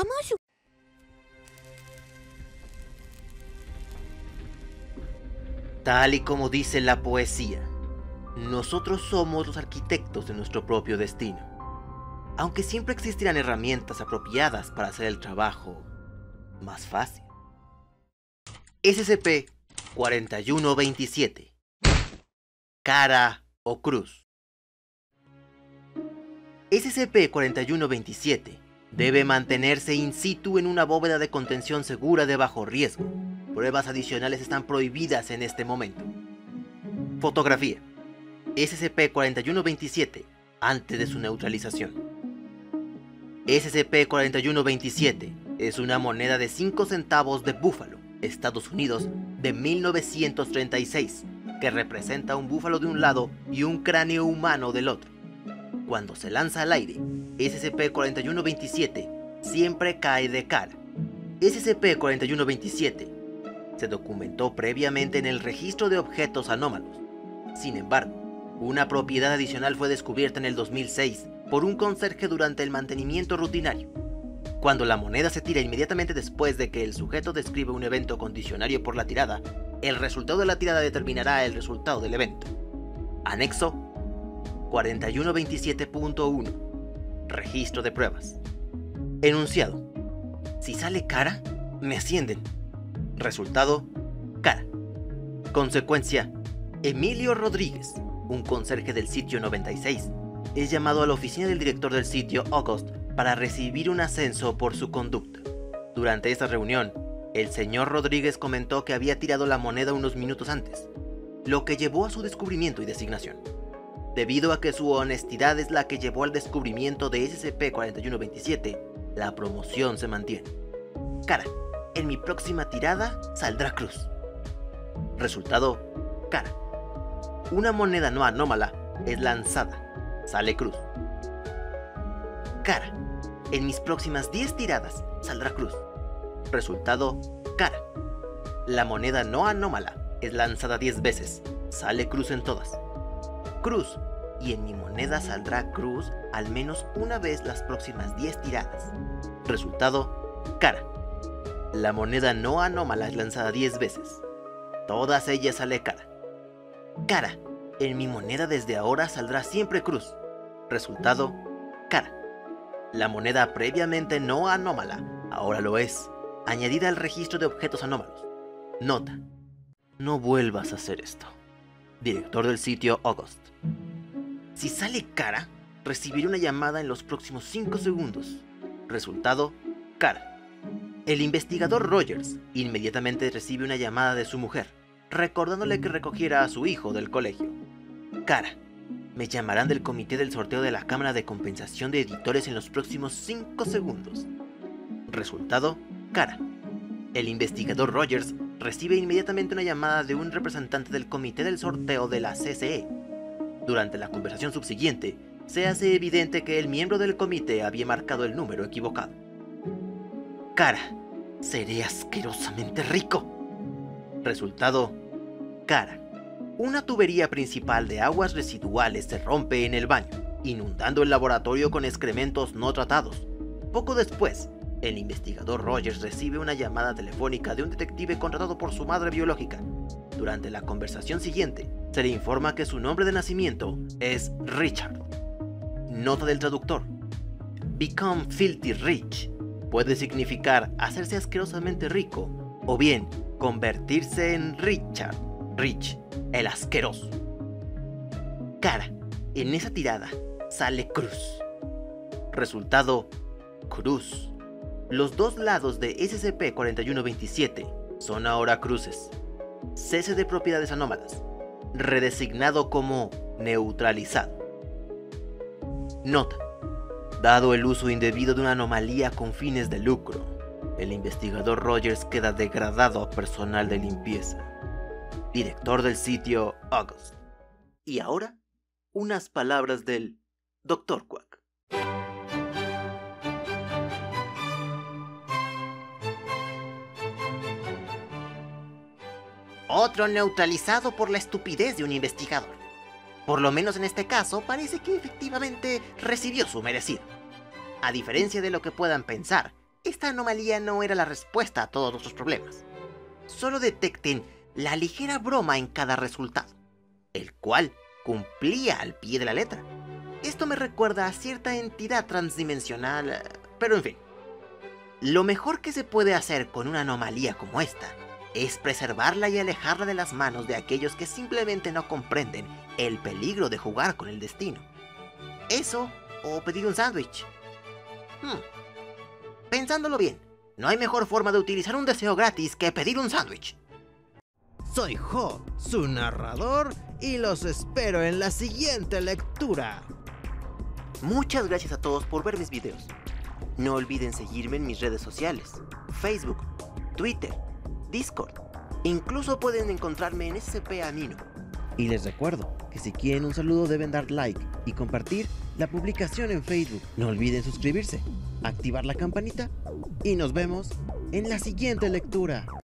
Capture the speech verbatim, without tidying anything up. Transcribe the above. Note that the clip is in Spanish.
Kamasu. Tal y como dice la poesía, nosotros somos los arquitectos de nuestro propio destino, aunque siempre existirán herramientas apropiadas para hacer el trabajo más fácil. S C P cuarenta y uno veintisiete. Cara o cruz. S C P cuarenta y uno veintisiete debe mantenerse in situ en una bóveda de contención segura de bajo riesgo. Pruebas adicionales están prohibidas en este momento. Fotografía. S C P cuarenta y uno veintisiete antes de su neutralización. S C P cuarenta y uno veintisiete es una moneda de cinco centavos de Buffalo, Estados Unidos, de mil novecientos treinta y seis, que representa un búfalo de un lado y un cráneo humano del otro. Cuando se lanza al aire, S C P cuarenta y uno veintisiete siempre cae de cara. S C P cuarenta y uno veintisiete se documentó previamente en el registro de objetos anómalos. Sin embargo, una propiedad adicional fue descubierta en el dos mil seis por un conserje durante el mantenimiento rutinario. Cuando la moneda se tira inmediatamente después de que el sujeto describe un evento condicionario por la tirada, el resultado de la tirada determinará el resultado del evento. Anexo cuarenta y uno veintisiete punto uno. Registro de pruebas. Enunciado. Si sale cara, me ascienden. Resultado, cara. Consecuencia, Emilio Rodríguez, un conserje del sitio noventa y seis, es llamado a la oficina del director del sitio August para recibir un ascenso por su conducta. Durante esta reunión, el señor Rodríguez comentó que había tirado la moneda unos minutos antes, lo que llevó a su descubrimiento y designación. Debido a que su honestidad es la que llevó al descubrimiento de S C P cuarenta y uno veintisiete, la promoción se mantiene. Cara. En mi próxima tirada saldrá cruz. Resultado, cara. Una moneda no anómala es lanzada, sale cruz. Cara. En mis próximas diez tiradas saldrá cruz. Resultado, cara. La moneda no anómala es lanzada diez veces, sale cruz en todas. Cruz. Y en mi moneda saldrá cruz al menos una vez las próximas diez tiradas. Resultado, cara. La moneda no anómala es lanzada diez veces. Todas ellas sale cara. Cara. En mi moneda desde ahora saldrá siempre cruz. Resultado, cara. La moneda previamente no anómala, ahora lo es, añadida al registro de objetos anómalos. Nota. No vuelvas a hacer esto. Director del sitio August. Si sale cara, recibiré una llamada en los próximos cinco segundos. Resultado, cara. El investigador Rogers inmediatamente recibe una llamada de su mujer, recordándole que recogiera a su hijo del colegio. Cara. Me llamarán del comité del sorteo de la Cámara de Compensación de Editores en los próximos cinco segundos. Resultado, cara. El investigador Rogers recibe inmediatamente una llamada de un representante del comité del sorteo de la C C E. Durante la conversación subsiguiente, se hace evidente que el miembro del comité había marcado el número equivocado. Cara. Seré asquerosamente rico. Resultado, cara. Una tubería principal de aguas residuales se rompe en el baño, inundando el laboratorio con excrementos no tratados. Poco después, el investigador Rogers recibe una llamada telefónica de un detective contratado por su madre biológica. Durante la conversación siguiente, se le informa que su nombre de nacimiento es Richard. Nota del traductor. Become filthy rich puede significar hacerse asquerosamente rico, o bien convertirse en Richard, Rich, el asqueroso. Cara. En esa tirada sale cruz. Resultado, cruz. Los dos lados de S C P cuarenta y uno veintisiete son ahora cruces. Cese de propiedades anómalas. Redesignado como neutralizado. Nota. Dado el uso indebido de una anomalía con fines de lucro, el investigador Rogers queda degradado a personal de limpieza. Director del sitio August. Y ahora, unas palabras del doctor Quack. Otro neutralizado por la estupidez de un investigador. Por lo menos en este caso, parece que efectivamente recibió su merecido. A diferencia de lo que puedan pensar, esta anomalía no era la respuesta a todos nuestros problemas. Solo detecten la ligera broma en cada resultado, el cual cumplía al pie de la letra. Esto me recuerda a cierta entidad transdimensional, pero en fin. Lo mejor que se puede hacer con una anomalía como esta es preservarla y alejarla de las manos de aquellos que simplemente no comprenden el peligro de jugar con el destino. Eso o pedir un sándwich. Hmm. Pensándolo bien, no hay mejor forma de utilizar un deseo gratis que pedir un sándwich. Soy Jo, su narrador, y los espero en la siguiente lectura. Muchas gracias a todos por ver mis videos. No olviden seguirme en mis redes sociales, Facebook, Twitter, Discord. Incluso pueden encontrarme en S C P Amino. Y les recuerdo que si quieren un saludo deben dar like y compartir la publicación en Facebook. No olviden suscribirse, activar la campanita y nos vemos en la siguiente lectura.